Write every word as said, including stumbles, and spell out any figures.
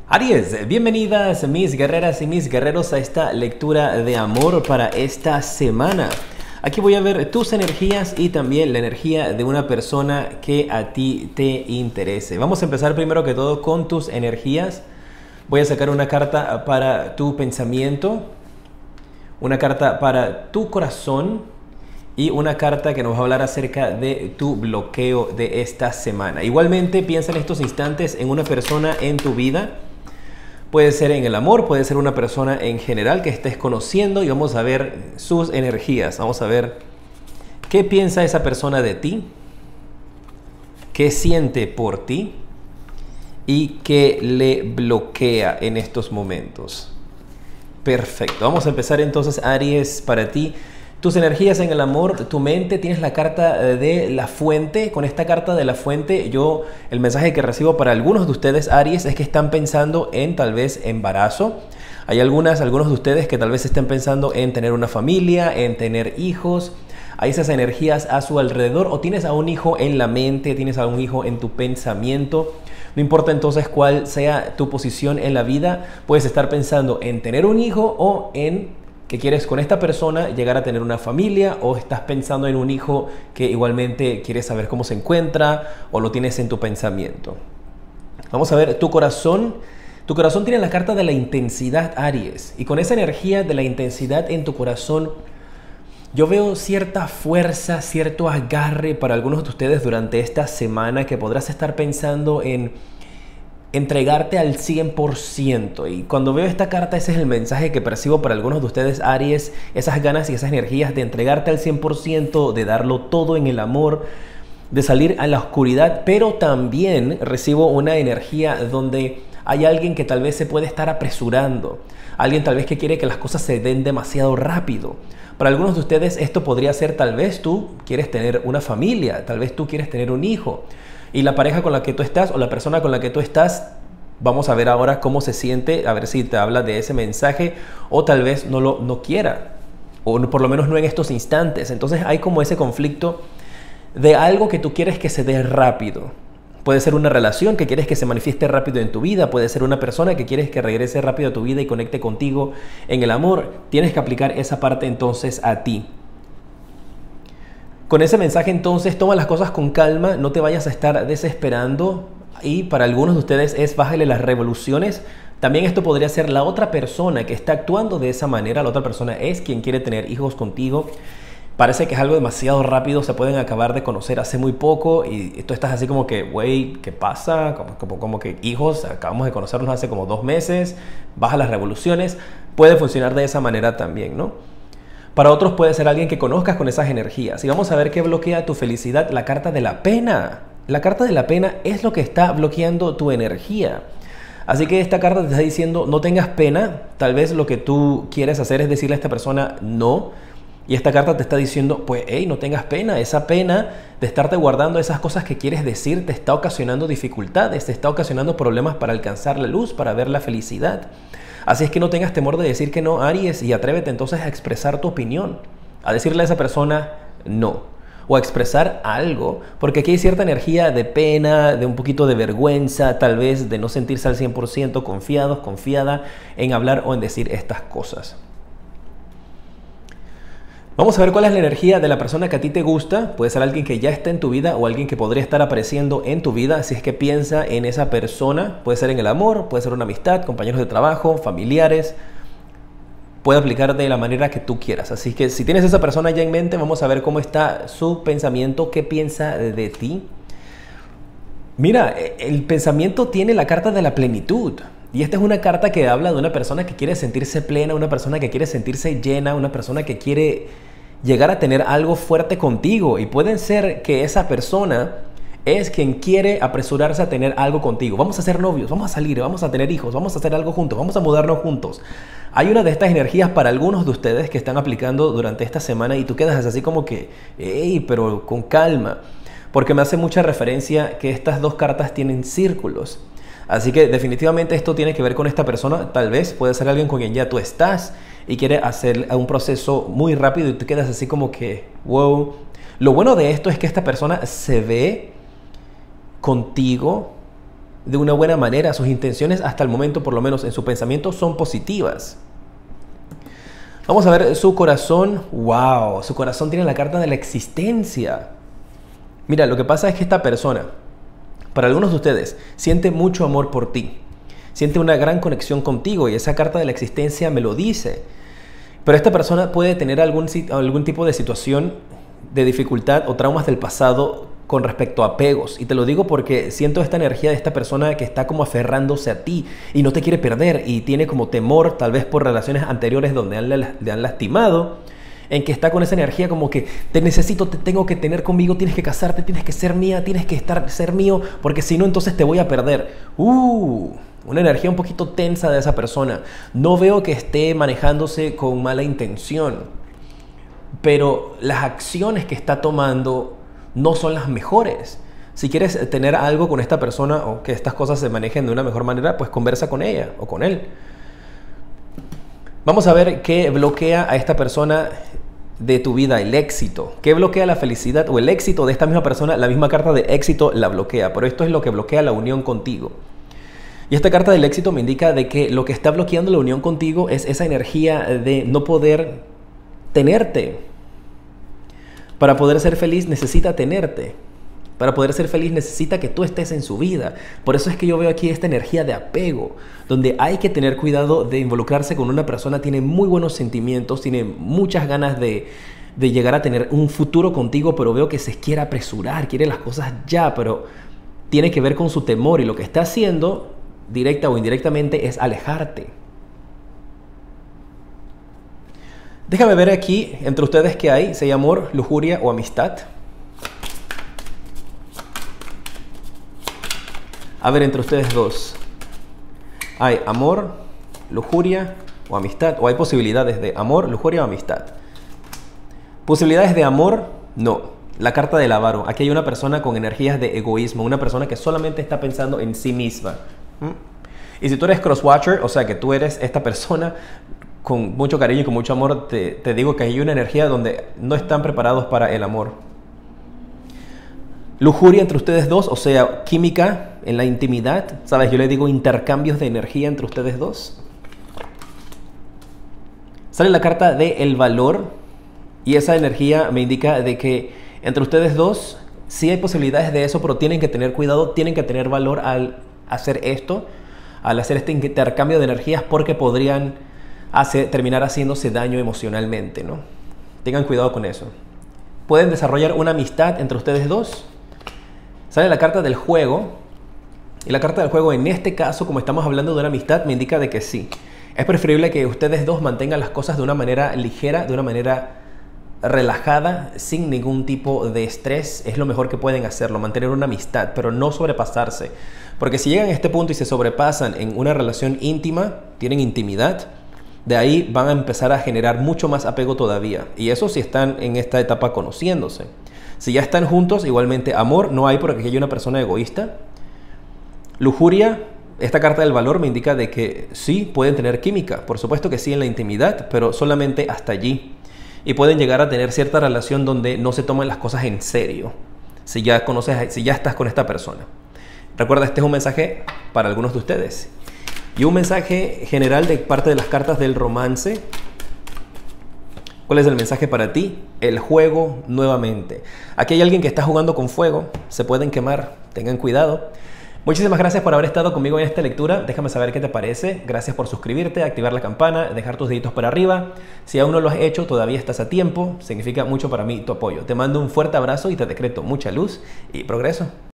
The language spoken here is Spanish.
Aries, bienvenidas mis guerreras y mis guerreros a esta lectura de amor para esta semana. Aquí voy a ver tus energías y también la energía de una persona que a ti te interese. Vamos a empezar primero que todo con tus energías. Voy a sacar una carta para tu pensamiento, una carta para tu corazón y una carta que nos va a hablar acerca de tu bloqueo de esta semana. Igualmente piensa en estos instantes en una persona en tu vida. Puede ser en el amor, puede ser una persona en general que estés conociendo y vamos a ver sus energías. Vamos a ver qué piensa esa persona de ti, qué siente por ti y qué le bloquea en estos momentos. Perfecto. Vamos a empezar entonces, Aries, para ti. Tus energías en el amor, tu mente, tienes la carta de la fuente. Con esta carta de la fuente, yo, el mensaje que recibo para algunos de ustedes, Aries, es que están pensando en tal vez embarazo. Hay algunas, algunos de ustedes que tal vez estén pensando en tener una familia, en tener hijos. Hay esas energías a su alrededor, o tienes a un hijo en la mente, tienes a un hijo en tu pensamiento. No importa entonces cuál sea tu posición en la vida, puedes estar pensando en tener un hijo o en que quieres con esta persona llegar a tener una familia, o estás pensando en un hijo que igualmente quieres saber cómo se encuentra o lo tienes en tu pensamiento. Vamos a ver tu corazón. Tu corazón tiene la carta de la intensidad, Aries, y con esa energía de la intensidad en tu corazón yo veo cierta fuerza, cierto agarre para algunos de ustedes durante esta semana, que podrás estar pensando en entregarte al cien por ciento. Y cuando veo esta carta, ese es el mensaje que percibo para algunos de ustedes, Aries, esas ganas y esas energías de entregarte al cien por ciento, de darlo todo en el amor, de salir a la oscuridad, pero también recibo una energía donde hay alguien que tal vez se puede estar apresurando, alguien tal vez que quiere que las cosas se den demasiado rápido. Para algunos de ustedes esto podría ser, tal vez tú quieres tener una familia, tal vez tú quieres tener un hijo, y la pareja con la que tú estás o la persona con la que tú estás, vamos a ver ahora cómo se siente, a ver si te habla de ese mensaje, o tal vez no lo no quiera, o por lo menos no en estos instantes. Entonces hay como ese conflicto de algo que tú quieres que se dé rápido. Puede ser una relación que quieres que se manifieste rápido en tu vida, puede ser una persona que quieres que regrese rápido a tu vida y conecte contigo en el amor. Tienes que aplicar esa parte entonces a ti. Con ese mensaje entonces toma las cosas con calma, no te vayas a estar desesperando, y para algunos de ustedes es bájale las revoluciones. También esto podría ser la otra persona que está actuando de esa manera, la otra persona es quien quiere tener hijos contigo. Parece que es algo demasiado rápido, se pueden acabar de conocer hace muy poco y tú estás así como que, güey, ¿qué pasa? Como, como, como que hijos, acabamos de conocernos hace como dos meses, baja las revoluciones. Puede funcionar de esa manera también, ¿no? Para otros puede ser alguien que conozcas con esas energías. Y vamos a ver qué bloquea tu felicidad. La carta de la pena. La carta de la pena es lo que está bloqueando tu energía. Así que esta carta te está diciendo no tengas pena. Tal vez lo que tú quieres hacer es decirle a esta persona no. Y esta carta te está diciendo, pues, hey, no tengas pena. Esa pena de estarte guardando esas cosas que quieres decir te está ocasionando dificultades, te está ocasionando problemas para alcanzar la luz, para ver la felicidad. Así es que no tengas temor de decir que no, Aries, y atrévete entonces a expresar tu opinión, a decirle a esa persona no, o a expresar algo, porque aquí hay cierta energía de pena, de un poquito de vergüenza, tal vez de no sentirse al cien por ciento confiados, confiada en hablar o en decir estas cosas. Vamos a ver cuál es la energía de la persona que a ti te gusta. Puede ser alguien que ya está en tu vida o alguien que podría estar apareciendo en tu vida. Así es que piensa en esa persona. Puede ser en el amor, puede ser una amistad, compañeros de trabajo, familiares. Puede aplicar de la manera que tú quieras. Así que si tienes esa persona ya en mente, vamos a ver cómo está su pensamiento, qué piensa de ti. Mira, el pensamiento tiene la carta de la plenitud. Y esta es una carta que habla de una persona que quiere sentirse plena, una persona que quiere sentirse llena, una persona que quiere llegar a tener algo fuerte contigo. Y puede ser que esa persona es quien quiere apresurarse a tener algo contigo. Vamos a ser novios, vamos a salir, vamos a tener hijos, vamos a hacer algo juntos, vamos a mudarnos juntos. Hay una de estas energías para algunos de ustedes que están aplicando durante esta semana y tú quedas así como que, hey, pero con calma. Porque me hace mucha referencia que estas dos cartas tienen círculos. Así que definitivamente esto tiene que ver con esta persona. Tal vez puede ser alguien con quien ya tú estás y quiere hacer un proceso muy rápido y tú quedas así como que, wow. Lo bueno de esto es que esta persona se ve contigo de una buena manera. Sus intenciones hasta el momento, por lo menos en su pensamiento, son positivas. Vamos a ver su corazón. ¡Wow! Su corazón tiene la carta de la existencia. Mira, lo que pasa es que esta persona, para algunos de ustedes, siente mucho amor por ti. Siente una gran conexión contigo y esa carta de la existencia me lo dice. Pero esta persona puede tener algún, algún tipo de situación de dificultad o traumas del pasado con respecto a apegos. Y te lo digo porque siento esta energía de esta persona que está como aferrándose a ti y no te quiere perder y tiene como temor, tal vez por relaciones anteriores donde han, le han lastimado, en que está con esa energía como que te necesito, te tengo que tener conmigo, tienes que casarte, tienes que ser mía, tienes que estar, ser mío, porque si no entonces te voy a perder. Uh, una energía un poquito tensa de esa persona. No veo que esté manejándose con mala intención, pero las acciones que está tomando no son las mejores. Si quieres tener algo con esta persona o que estas cosas se manejen de una mejor manera, pues conversa con ella o con él. Vamos a ver qué bloquea a esta persona de tu vida, el éxito. ¿Qué bloquea la felicidad o el éxito de esta misma persona? La misma carta de éxito la bloquea, pero esto es lo que bloquea la unión contigo. Y esta carta del éxito me indica de que lo que está bloqueando la unión contigo es esa energía de no poder tenerte. Para poder ser feliz necesita tenerte. Para poder ser feliz necesita que tú estés en su vida. Por eso es que yo veo aquí esta energía de apego, donde hay que tener cuidado de involucrarse con una persona. Tiene muy buenos sentimientos, tiene muchas ganas de, de llegar a tener un futuro contigo, pero veo que se quiere apresurar, quiere las cosas ya, pero tiene que ver con su temor y lo que está haciendo, directa o indirectamente, es alejarte. Déjame ver aquí, entre ustedes, qué hay, si hay amor, lujuria o amistad. A ver, entre ustedes dos, ¿hay amor, lujuria o amistad? ¿O hay posibilidades de amor, lujuria o amistad? Posibilidades de amor, no. La carta del avaro. Aquí hay una persona con energías de egoísmo, una persona que solamente está pensando en sí misma. ¿Mm? Y si tú eres crosswatcher, o sea que tú eres esta persona con mucho cariño y con mucho amor, te, te digo que hay una energía donde no están preparados para el amor. Lujuria entre ustedes dos, o sea, química en la intimidad, ¿sabes? Yo le digo intercambios de energía entre ustedes dos. Sale la carta de el valor y esa energía me indica de que entre ustedes dos sí hay posibilidades de eso, pero tienen que tener cuidado, tienen que tener valor al hacer esto, al hacer este intercambio de energías, porque podrían hacer, terminar haciéndose daño emocionalmente, ¿no? Tengan cuidado con eso. Pueden desarrollar una amistad entre ustedes dos. Sale la carta del juego, y la carta del juego en este caso, como estamos hablando de una amistad, me indica de que sí. Es preferible que ustedes dos mantengan las cosas de una manera ligera, de una manera relajada, sin ningún tipo de estrés. Es lo mejor que pueden hacerlo, mantener una amistad, pero no sobrepasarse. Porque si llegan a este punto y se sobrepasan en una relación íntima, tienen intimidad, de ahí van a empezar a generar mucho más apego todavía. Y eso si están en esta etapa conociéndose. Si ya están juntos, igualmente amor no hay, porque aquí hay una persona egoísta. Lujuria, esta carta del valor me indica de que sí, pueden tener química. Por supuesto que sí en la intimidad, pero solamente hasta allí. Y pueden llegar a tener cierta relación donde no se toman las cosas en serio. Si ya conoces, si ya estás con esta persona. Recuerda, este es un mensaje para algunos de ustedes. Y un mensaje general de parte de las cartas del romance. ¿Cuál es el mensaje para ti? El juego nuevamente. Aquí hay alguien que está jugando con fuego. Se pueden quemar. Tengan cuidado. Muchísimas gracias por haber estado conmigo en esta lectura. Déjame saber qué te parece. Gracias por suscribirte, activar la campana, dejar tus deditos para arriba. Si aún no lo has hecho, todavía estás a tiempo. Significa mucho para mí tu apoyo. Te mando un fuerte abrazo y te decreto mucha luz y progreso.